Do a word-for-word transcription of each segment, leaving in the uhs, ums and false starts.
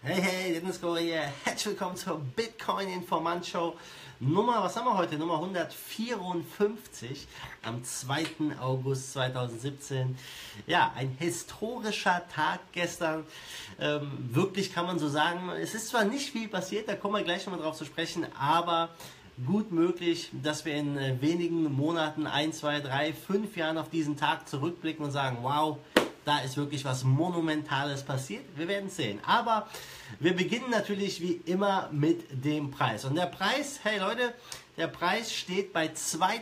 Hey, hey, Dennis Gore hier. Herzlich willkommen zur Bitcoin Informant Show. Nummer, was haben wir heute? Nummer hundertvierundfünfzig am zweiten August zweitausendsiebzehn. Ja, ein historischer Tag gestern. Ähm, wirklich kann man so sagen. Es ist zwar nicht viel passiert, da kommen wir gleich nochmal drauf zu sprechen, aber gut möglich, dass wir in äh, wenigen Monaten, ein, zwei, drei, fünf Jahren auf diesen Tag zurückblicken und sagen, wow, da ist wirklich was Monumentales passiert. Wir werden es sehen. Aber wir beginnen natürlich wie immer mit dem Preis. Und der Preis, hey Leute, der Preis steht bei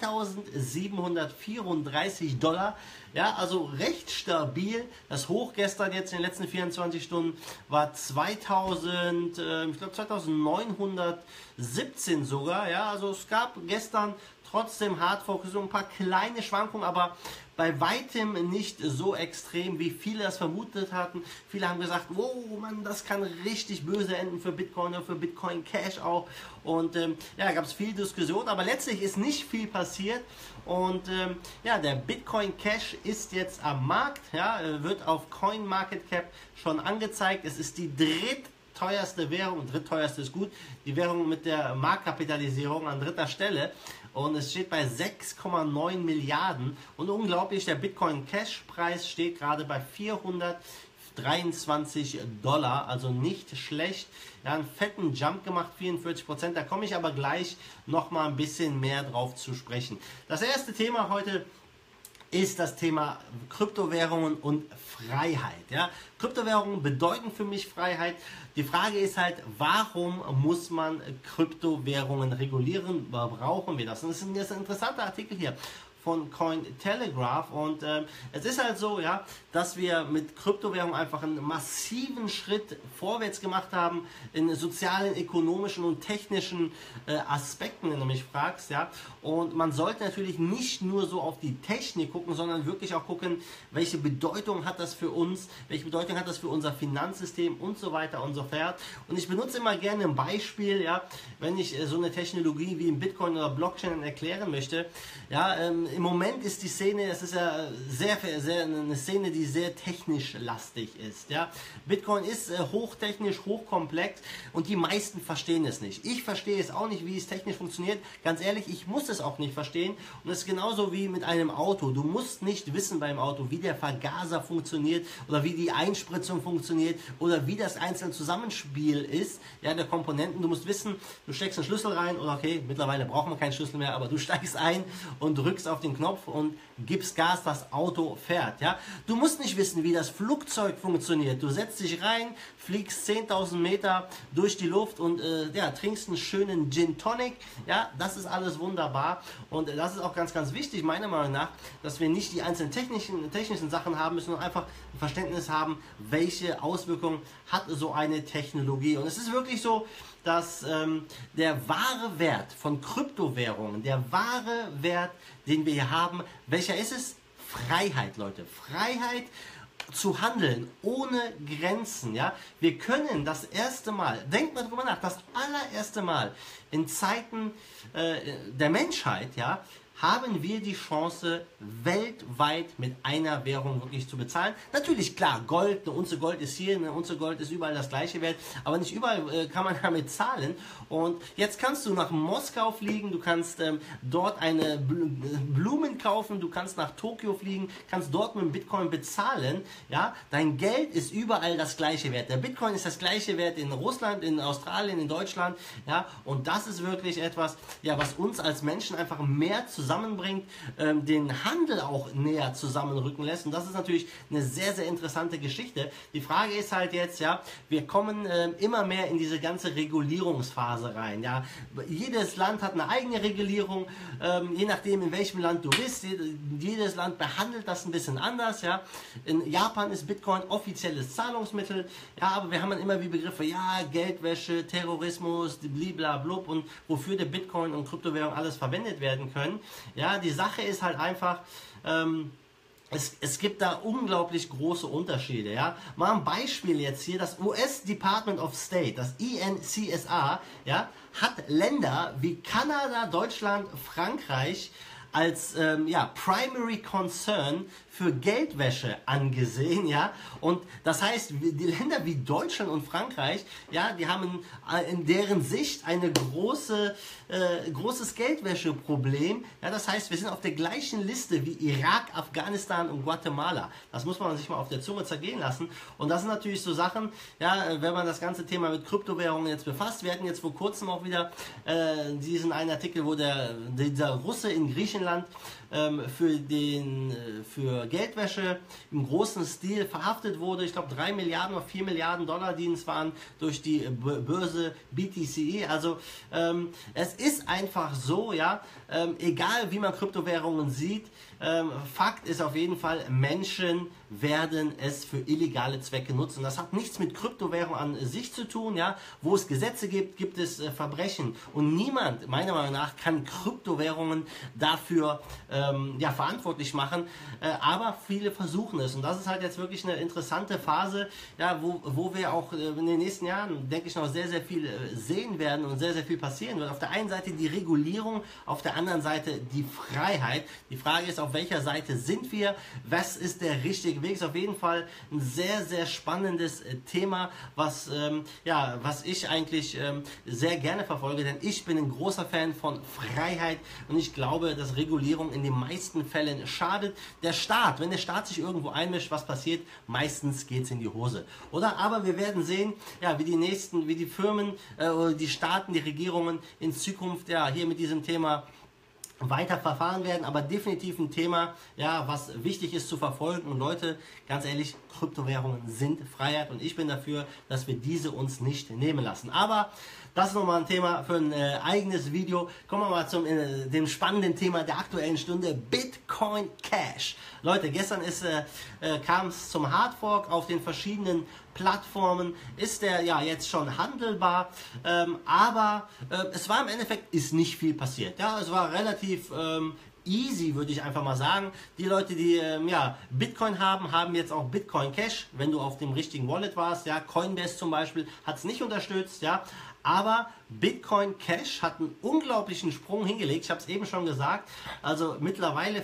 zweitausendsiebenhundertvierunddreißig Dollar. Ja, also recht stabil. Das Hoch gestern jetzt in den letzten vierundzwanzig Stunden war zweitausend, äh, ich glaube zweitausendneunhundertsiebzehn sogar. Ja, also es gab gestern trotzdem Hardfork so ein paar kleine Schwankungen, aber bei weitem nicht so extrem, wie viele das vermutet hatten. Viele haben gesagt, wow, Mann, das kann richtig böse enden für Bitcoin oder für Bitcoin Cash auch. Und ähm, ja, da gab es viel Diskussion, aber letztlich ist nicht viel passiert. Und ähm, ja, der Bitcoin Cash ist jetzt am Markt, ja, wird auf CoinMarketCap schon angezeigt. Es ist die dritte teuerste Währung, drittteuerste ist gut, die Währung mit der Marktkapitalisierung an dritter Stelle und es steht bei sechs Komma neun Milliarden und unglaublich, der Bitcoin Cash Preis steht gerade bei vierhundertdreiundzwanzig Dollar, also nicht schlecht, ja, einen fetten Jump gemacht, vierundvierzig Prozent, da komme ich aber gleich noch mal ein bisschen mehr drauf zu sprechen. Das erste Thema heute ist das Thema Kryptowährungen und Freiheit. Ja? Kryptowährungen bedeuten für mich Freiheit. Die Frage ist halt, warum muss man Kryptowährungen regulieren? Brauchen wir das? Und das ist ein, das ist ein interessanter Artikel hier von Cointelegraph und äh, es ist halt so, ja, dass wir mit Kryptowährung einfach einen massiven Schritt vorwärts gemacht haben in sozialen, ökonomischen und technischen äh, Aspekten, wenn du mich fragst, ja, und man sollte natürlich nicht nur so auf die Technik gucken, sondern wirklich auch gucken, welche Bedeutung hat das für uns, welche Bedeutung hat das für unser Finanzsystem und so weiter und so fort. Und ich benutze immer gerne ein Beispiel, ja, wenn ich äh, so eine Technologie wie ein Bitcoin oder Blockchain erklären möchte, ja, ähm, im Moment ist die Szene, es ist ja sehr, sehr eine Szene, die sehr technisch lastig ist. Ja? Bitcoin ist äh, hochtechnisch, hochkomplex und die meisten verstehen es nicht. Ich verstehe es auch nicht, wie es technisch funktioniert. Ganz ehrlich, ich muss es auch nicht verstehen. Und es ist genauso wie mit einem Auto. Du musst nicht wissen beim Auto, wie der Vergaser funktioniert oder wie die Einspritzung funktioniert oder wie das einzelne Zusammenspiel ist, ja, der Komponenten. Du musst wissen, du steckst einen Schlüssel rein oder okay, mittlerweile braucht man keinen Schlüssel mehr, aber du steigst ein und drückst auf den Knopf und gibst Gas, das Auto fährt. Ja? Du musst nicht wissen, wie das Flugzeug funktioniert. Du setzt dich rein, fliegst zehntausend Meter durch die Luft und äh, ja, trinkst einen schönen Gin Tonic. Ja, das ist alles wunderbar und äh, das ist auch ganz, ganz wichtig, meiner Meinung nach, dass wir nicht die einzelnen technischen, technischen Sachen haben müssen, sondern einfach ein Verständnis haben, welche Auswirkungen hat so eine Technologie. Und es ist wirklich so, dass ähm, der wahre Wert von Kryptowährungen, der wahre Wert, den wir hier haben, welcher ist es? Freiheit, Leute. Freiheit zu handeln, ohne Grenzen. Ja? Wir können das erste Mal, denkt mal drüber nach, das allererste Mal in Zeiten äh, der Menschheit, ja, haben wir die Chance, weltweit mit einer Währung wirklich zu bezahlen. Natürlich, klar, Gold, eine Unze Gold ist hier, eine Unze Gold ist überall das gleiche Wert, aber nicht überall äh, kann man damit zahlen. Und jetzt kannst du nach Moskau fliegen, du kannst ähm, dort eine Bl Blumen kaufen, du kannst nach Tokio fliegen, kannst dort mit dem Bitcoin bezahlen. Ja? Dein Geld ist überall das gleiche Wert. Der Bitcoin ist das gleiche Wert in Russland, in Australien, in Deutschland. Ja? Und das ist wirklich etwas, ja, was uns als Menschen einfach mehr zusammen zusammenbringt, ähm, den Handel auch näher zusammenrücken lässt und das ist natürlich eine sehr, sehr interessante Geschichte. Die Frage ist halt jetzt, ja, wir kommen ähm, immer mehr in diese ganze Regulierungsphase rein, ja. Jedes Land hat eine eigene Regulierung, ähm, je nachdem in welchem Land du bist, jedes Land behandelt das ein bisschen anders, ja. In Japan ist Bitcoin offizielles Zahlungsmittel, ja, aber wir haben dann immer wie Begriffe, ja, Geldwäsche, Terrorismus, bliblablub und wofür der Bitcoin und Kryptowährung alles verwendet werden können. Ja, die Sache ist halt einfach, ähm, es, es gibt da unglaublich große Unterschiede. Ja? Mal ein Beispiel jetzt hier, das U S Department of State, das I N C S A, ja, hat Länder wie Kanada, Deutschland, Frankreich als ähm, ja, Primary Concern für Geldwäsche angesehen, ja, und das heißt, die Länder wie Deutschland und Frankreich, ja, die haben in deren Sicht eine große, äh, großes Geldwäscheproblem, ja, das heißt, wir sind auf der gleichen Liste wie Irak, Afghanistan und Guatemala. Das muss man sich mal auf der Zunge zergehen lassen, und das sind natürlich so Sachen, ja, wenn man das ganze Thema mit Kryptowährungen jetzt befasst. Wir hatten jetzt vor kurzem auch wieder äh, diesen einen Artikel, wo der, dieser Russe in Griechenland ähm, für, den, äh, für Geldwäsche im großen Stil verhaftet wurde. Ich glaube drei Milliarden oder vier Milliarden Dollar, die es waren durch die Börse B T C E. Also ähm, es ist einfach so, ja, ähm, egal wie man Kryptowährungen sieht, ähm, Fakt ist auf jeden Fall, Menschen werden es für illegale Zwecke nutzen. Das hat nichts mit Kryptowährung an sich zu tun, ja. Wo es Gesetze gibt, gibt es äh, Verbrechen. Und niemand, meiner Meinung nach, kann Kryptowährungen dafür ähm, ja, verantwortlich machen. Äh, aber viele versuchen es. Und das ist halt jetzt wirklich eine interessante Phase, ja, wo, wo wir auch äh, in den nächsten Jahren, denke ich, noch sehr, sehr viel äh, sehen werden und sehr, sehr viel passieren wird. Auf der einen Seite die Regulierung, auf der anderen Seite die Freiheit. Die Frage ist, auf welcher Seite sind wir? Was ist der richtige Weg? Ist auf jeden Fall ein sehr, sehr spannendes äh, Thema, was, ähm, ja, was ich eigentlich ähm, sehr gerne verfolge, denn ich bin ein großer Fan von Freiheit und ich glaube, dass Regulierung in den meisten Fällen schadet. Der Staat, wenn der Staat sich irgendwo einmischt, was passiert? Meistens geht es in die Hose. Oder? Aber wir werden sehen, ja, wie die nächsten, wie die Firmen, äh, oder die Staaten, die Regierungen in Zukunft, ja, hier mit diesem Thema weiter verfahren werden, aber definitiv ein Thema, ja, was wichtig ist zu verfolgen. Und Leute, ganz ehrlich, Kryptowährungen sind Freiheit und ich bin dafür, dass wir diese uns nicht nehmen lassen. Aber das ist nochmal ein Thema für ein äh, eigenes Video. Kommen wir mal zum äh, dem spannenden Thema der aktuellen Stunde, Bitcoin Cash. Leute, gestern ist, äh, äh, kam es zum Hardfork auf den verschiedenen Plattformen, ist der ja jetzt schon handelbar, ähm, aber äh, es war im Endeffekt ist nicht viel passiert. Ja, es war relativ ähm, easy, würde ich einfach mal sagen. Die Leute, die ähm, ja, Bitcoin haben, haben jetzt auch Bitcoin Cash, wenn du auf dem richtigen Wallet warst. Ja, Coinbase zum Beispiel hat es nicht unterstützt, ja. Aber Bitcoin Cash hat einen unglaublichen Sprung hingelegt. Ich habe es eben schon gesagt. Also mittlerweile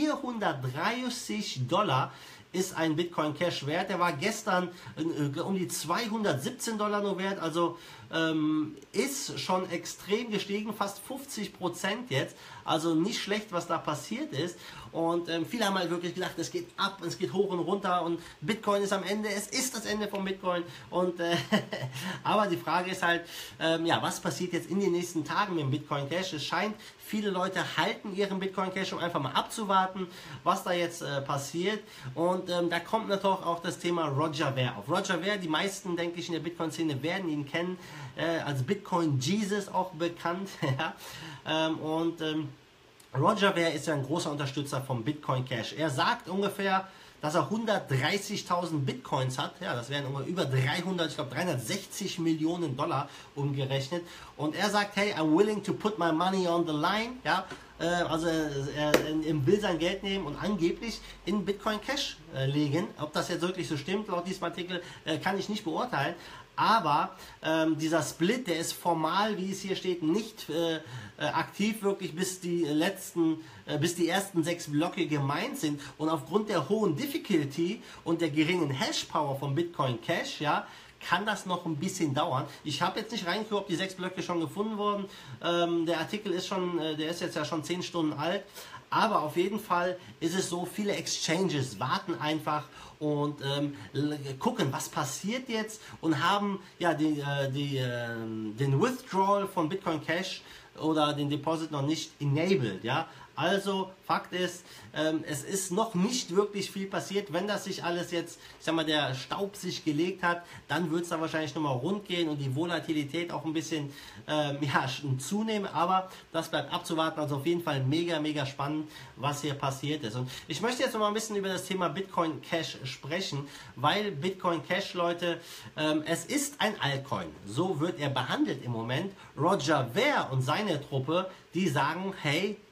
vierhundertdreißig Dollar ist ein Bitcoin Cash wert. Der war gestern äh, um die zweihundertsiebzehn Dollar nur wert. Also ähm, ist schon extrem gestiegen, fast fünfzig Prozent jetzt. Also nicht schlecht, was da passiert ist. Und ähm, viele haben halt wirklich gedacht, es geht ab, es geht hoch und runter und Bitcoin ist am Ende. Es ist das Ende von Bitcoin. Und äh, aber die Frage ist halt, ähm, ja, was passiert jetzt in den nächsten Tagen mit dem Bitcoin Cash? Es scheint, viele Leute halten ihren Bitcoin Cash, um einfach mal abzuwarten, was da jetzt äh, passiert. Und ähm, da kommt natürlich auch das Thema Roger Ver auf. Roger Ver, die meisten, denke ich, in der Bitcoin-Szene werden ihn kennen, äh, als Bitcoin Jesus auch bekannt. Ja? ähm, und ähm, Roger Ver ist ja ein großer Unterstützer vom Bitcoin Cash. Er sagt ungefähr, dass er hundertdreißigtausend Bitcoins hat. Ja, das wären über dreihundert, ich glaube dreihundertsechzig Millionen Dollar umgerechnet. Und er sagt, hey, I'm willing to put my money on the line. Ja, äh, also er, er will sein Geld nehmen und angeblich in Bitcoin Cash äh, legen. Ob das jetzt wirklich so stimmt, laut diesem Artikel, äh, kann ich nicht beurteilen. Aber ähm, dieser Split, der ist formal, wie es hier steht, nicht äh, äh, aktiv wirklich, bis die letzten, äh, bis die ersten sechs Blöcke gemeint sind. Und aufgrund der hohen Difficulty und der geringen Hash-Power von Bitcoin Cash, ja, kann das noch ein bisschen dauern. Ich habe jetzt nicht reingeguckt, ob die sechs Blöcke schon gefunden wurden. Ähm, der Artikel ist schon, äh, der ist jetzt ja schon zehn Stunden alt. Aber auf jeden Fall ist es so, viele Exchanges warten einfach und ähm, gucken, was passiert jetzt und haben ja die, äh, die, äh, den Withdrawal von Bitcoin Cash oder den Deposit noch nicht enabled, ja. Also, Fakt ist, ähm, es ist noch nicht wirklich viel passiert. Wenn das sich alles jetzt, ich sag mal, der Staub sich gelegt hat, dann wird es da wahrscheinlich nochmal rund gehen und die Volatilität auch ein bisschen ähm, ja, zunehmen. Aber das bleibt abzuwarten. Also auf jeden Fall mega, mega spannend, was hier passiert ist. Und ich möchte jetzt noch mal ein bisschen über das Thema Bitcoin Cash sprechen, weil Bitcoin Cash, Leute, ähm, es ist ein Altcoin. So wird er behandelt im Moment. Roger Ver und seine Truppe, die sagen, hey, es ist ein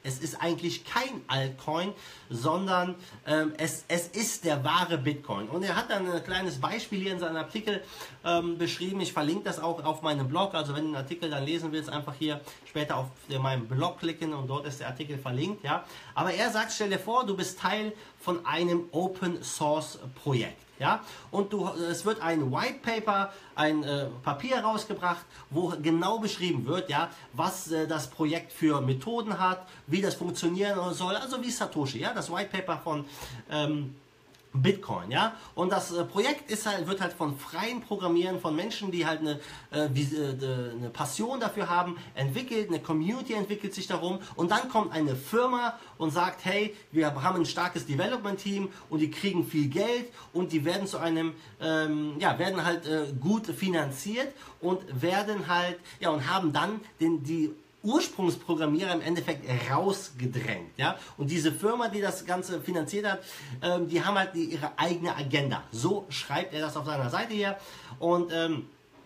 eigentlich kein Altcoin, sondern ähm, es, es ist der wahre Bitcoin. Und er hat dann ein kleines Beispiel hier in seinem Artikel ähm, beschrieben. Ich verlinke das auch auf meinem Blog. Also wenn du den Artikel dann lesen willst, einfach hier später auf meinen Blog klicken und dort ist der Artikel verlinkt. Ja. Aber er sagt, stell dir vor, du bist Teil von einem Open Source Projekt. Ja, und du, es wird ein White Paper, ein äh, Papier rausgebracht, wo genau beschrieben wird, ja, was äh, das Projekt für Methoden hat, wie das funktionieren soll, also wie Satoshi, ja, das White Paper von ähm, Bitcoin, ja, und das äh, Projekt ist halt, wird halt von freien Programmieren, von Menschen, die halt eine, äh, wie, äh, eine Passion dafür haben, entwickelt, eine Community entwickelt sich darum und dann kommt eine Firma und sagt, hey, wir haben ein starkes Development-Team und die kriegen viel Geld und die werden zu einem, ähm, ja, werden halt äh, gut finanziert und werden halt, ja, und haben dann den, die Ursprungsprogrammierer im Endeffekt rausgedrängt, ja, und diese Firma, die das Ganze finanziert hat, ähm, die haben halt die, ihre eigene Agenda. So schreibt er das auf seiner Seite hier und ähm,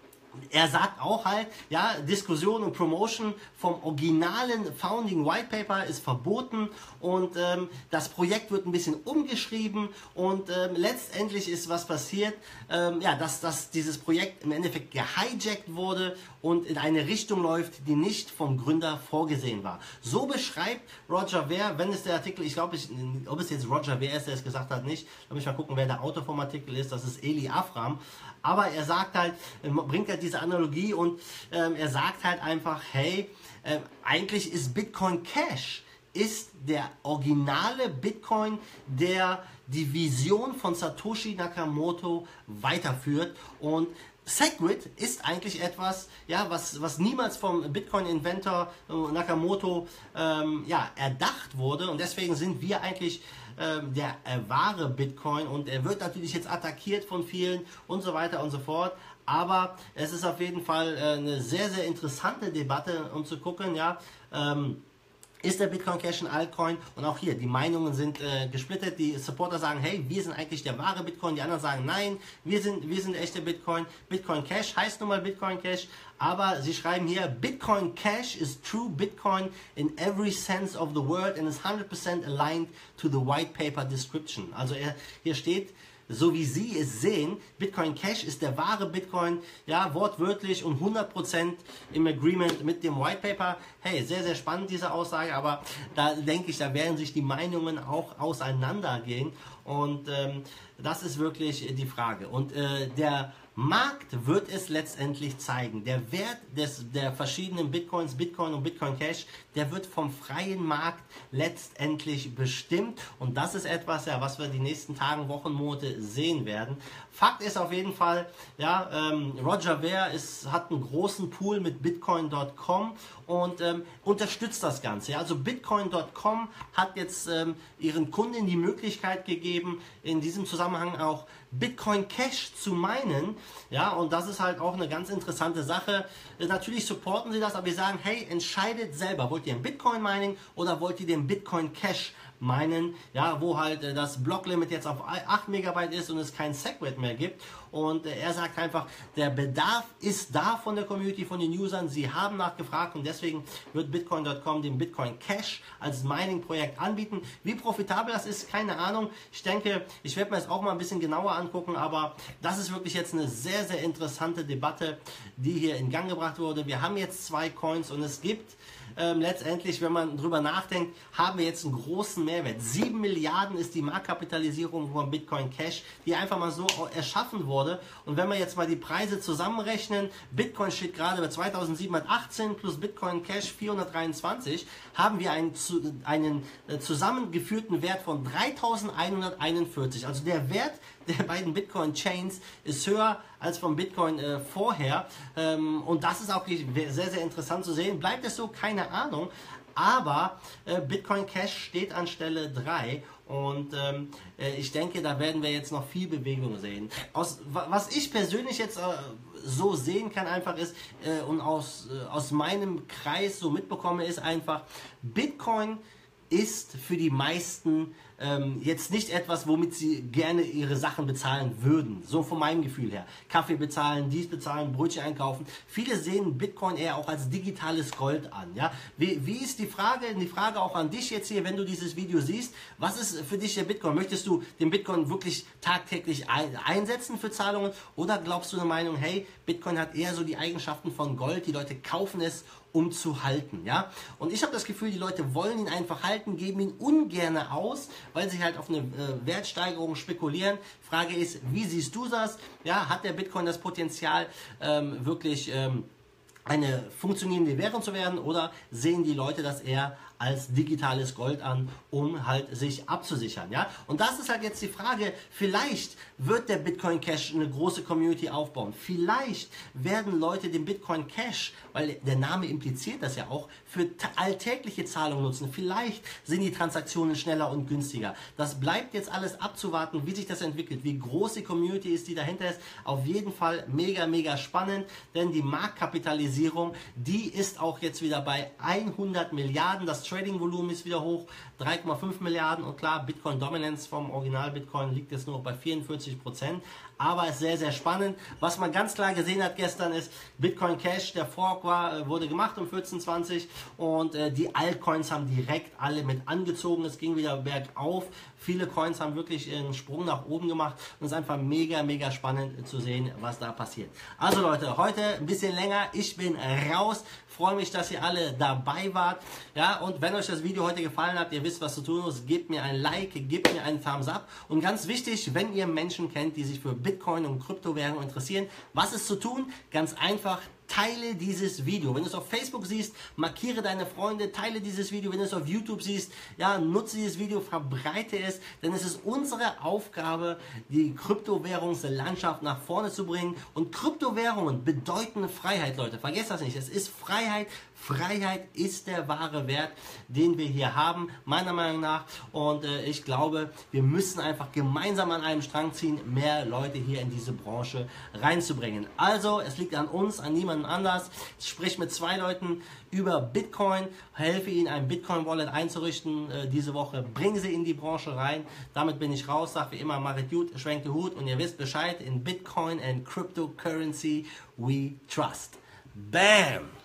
er sagt auch halt, ja, Diskussion und Promotion vom originalen Founding White Paper ist verboten und ähm, das Projekt wird ein bisschen umgeschrieben und ähm, letztendlich ist was passiert, ähm, ja, dass, dass dieses Projekt im Endeffekt gehijackt wurde und in eine Richtung läuft, die nicht vom Gründer vorgesehen war. So beschreibt Roger Ver, wenn es der Artikel, ich glaube, ich, ob es jetzt Roger Ver ist, der es gesagt hat, nicht, da muss ich mal gucken, wer der Autor vom Artikel ist, das ist Eli Afram, aber er sagt halt, bringt halt diese Analogie und ähm, er sagt halt einfach, hey, äh, eigentlich ist Bitcoin Cash, ist der originale Bitcoin, der die Vision von Satoshi Nakamoto weiterführt und Segwit ist eigentlich etwas, ja, was, was niemals vom Bitcoin-Inventor äh, Nakamoto ähm, ja, erdacht wurde und deswegen sind wir eigentlich ähm, der äh, wahre Bitcoin und er wird natürlich jetzt attackiert von vielen und so weiter und so fort, aber es ist auf jeden Fall äh, eine sehr, sehr interessante Debatte, um zu gucken, ja, ähm, ist der Bitcoin Cash ein Altcoin? Und auch hier, die Meinungen sind äh, gesplittet. Die Supporter sagen, hey, wir sind eigentlich der wahre Bitcoin. Die anderen sagen, nein, wir sind, wir sind der echte Bitcoin. Bitcoin Cash heißt nun mal Bitcoin Cash. Aber sie schreiben hier, Bitcoin Cash is true Bitcoin in every sense of the word and is one hundred percent aligned to the white paper description. Also er, hier steht, so wie Sie es sehen, Bitcoin Cash ist der wahre Bitcoin, ja, wortwörtlich und hundert Prozent im Agreement mit dem White Paper. Hey, sehr, sehr spannend diese Aussage, aber da denke ich, da werden sich die Meinungen auch auseinandergehen und ähm, das ist wirklich die Frage. Und äh, der Markt wird es letztendlich zeigen. Der Wert des, der verschiedenen Bitcoins, Bitcoin und Bitcoin Cash, der wird vom freien Markt letztendlich bestimmt. Und das ist etwas, ja, was wir die nächsten Tagen, Wochen, Monate sehen werden. Fakt ist auf jeden Fall, ja, ähm, Roger Ver ist, hat einen großen Pool mit Bitcoin Punkt com und ähm, unterstützt das Ganze. Ja. Also Bitcoin Punkt com hat jetzt ähm, ihren Kunden die Möglichkeit gegeben, in diesem Zusammenhang auch Bitcoin Cash zu meinen, ja, und das ist halt auch eine ganz interessante Sache. Natürlich supporten sie das, aber wir sagen, hey, entscheidet selber, wollt ihr ein Bitcoin Mining oder wollt ihr den Bitcoin Cash meinen, ja, wo halt äh, das Blocklimit jetzt auf acht Megabyte ist und es kein Segwit mehr gibt. Und äh, er sagt einfach, der Bedarf ist da von der Community, von den Usern. Sie haben nachgefragt und deswegen wird Bitcoin Punkt com den Bitcoin Cash als Mining-Projekt anbieten. Wie profitabel das ist, keine Ahnung. Ich denke, ich werde mir das auch mal ein bisschen genauer angucken, aber das ist wirklich jetzt eine sehr, sehr interessante Debatte, die hier in Gang gebracht wurde. Wir haben jetzt zwei Coins und es gibt Ähm, letztendlich, wenn man drüber nachdenkt, haben wir jetzt einen großen Mehrwert. sieben Milliarden ist die Marktkapitalisierung von Bitcoin Cash, die einfach mal so erschaffen wurde. Und wenn wir jetzt mal die Preise zusammenrechnen, Bitcoin steht gerade bei zweitausendsiebenhundertachtzehn plus Bitcoin Cash vierhundertdreiundzwanzig, haben wir einen, einen zusammengeführten Wert von dreitausendeinhunderteinundvierzig. Also der Wert der beiden Bitcoin-Chains ist höher als vom Bitcoin äh, vorher. Ähm, und das ist auch sehr, sehr interessant zu sehen. Bleibt es so? Keine Ahnung. Aber äh, Bitcoin Cash steht an Stelle drei und ähm, äh, ich denke, da werden wir jetzt noch viel Bewegung sehen. Aus, was ich persönlich jetzt äh, so sehen kann einfach ist äh, und aus, äh, aus meinem Kreis so mitbekomme, ist einfach, Bitcoin ist für die meisten ähm, jetzt nicht etwas, womit sie gerne ihre Sachen bezahlen würden. So von meinem Gefühl her. Kaffee bezahlen, dies bezahlen, Brötchen einkaufen. Viele sehen Bitcoin eher auch als digitales Gold an. Ja? Wie, wie ist die Frage, die Frage auch an dich jetzt hier, wenn du dieses Video siehst, was ist für dich der Bitcoin? Möchtest du den Bitcoin wirklich tagtäglich ein, einsetzen für Zahlungen oder glaubst du der Meinung, hey, Bitcoin hat eher so die Eigenschaften von Gold, die Leute kaufen es, um zu halten, ja. Und ich habe das Gefühl, die Leute wollen ihn einfach halten, geben ihn ungern aus, weil sie halt auf eine äh, Wertsteigerung spekulieren. Frage ist, wie siehst du das? Ja, hat der Bitcoin das Potenzial, ähm, wirklich ähm, eine funktionierende Währung zu werden oder sehen die Leute das eher als digitales Gold an, um halt sich abzusichern, ja? Und das ist halt jetzt die Frage, vielleicht wird der Bitcoin Cash eine große Community aufbauen. Vielleicht werden Leute den Bitcoin Cash, weil der Name impliziert das ja auch, für alltägliche Zahlungen nutzen. Vielleicht sind die Transaktionen schneller und günstiger. Das bleibt jetzt alles abzuwarten, wie sich das entwickelt, wie groß die Community ist, die dahinter ist. Auf jeden Fall mega, mega spannend, denn die Marktkapitalisierung, die ist auch jetzt wieder bei hundert Milliarden. Das Trading-Volumen ist wieder hoch, drei Komma fünf Milliarden und klar, Bitcoin-Dominance vom Original-Bitcoin liegt jetzt nur bei vierundvierzig Prozent, aber ist sehr, sehr spannend. Was man ganz klar gesehen hat gestern ist, Bitcoin Cash, der Fork war, wurde gemacht um vierzehn Uhr zwanzig und äh, die Altcoins haben direkt alle mit angezogen, es ging wieder bergauf. Viele Coins haben wirklich einen Sprung nach oben gemacht und es ist einfach mega, mega spannend zu sehen, was da passiert. Also Leute, heute ein bisschen länger, ich bin raus, freue mich, dass ihr alle dabei wart. Ja, und wenn euch das Video heute gefallen hat, ihr wisst, was zu tun ist, gebt mir ein Like, gebt mir einen Thumbs up und ganz wichtig, wenn ihr Menschen kennt, die sich für Bitcoin und Kryptowährungen interessieren, was ist zu tun? Ganz einfach, teile dieses Video. Wenn du es auf Facebook siehst, markiere deine Freunde, teile dieses Video. Wenn du es auf YouTube siehst, ja, nutze dieses Video, verbreite es, denn es ist unsere Aufgabe, die Kryptowährungslandschaft nach vorne zu bringen. Und Kryptowährungen bedeuten Freiheit, Leute. Vergesst das nicht. Es ist Freiheit. Freiheit ist der wahre Wert, den wir hier haben, meiner Meinung nach. Und äh, ich glaube, wir müssen einfach gemeinsam an einem Strang ziehen, mehr Leute hier in diese Branche reinzubringen. Also, es liegt an uns, an niemandem anders. Sprich mit zwei Leuten über Bitcoin, helfe ihnen, ein Bitcoin-Wallet einzurichten äh, diese Woche. Bringe sie in die Branche rein. Damit bin ich raus. Sag wie immer, machet gut, schwenkt den Hut und ihr wisst Bescheid. In Bitcoin and Cryptocurrency we trust. Bam!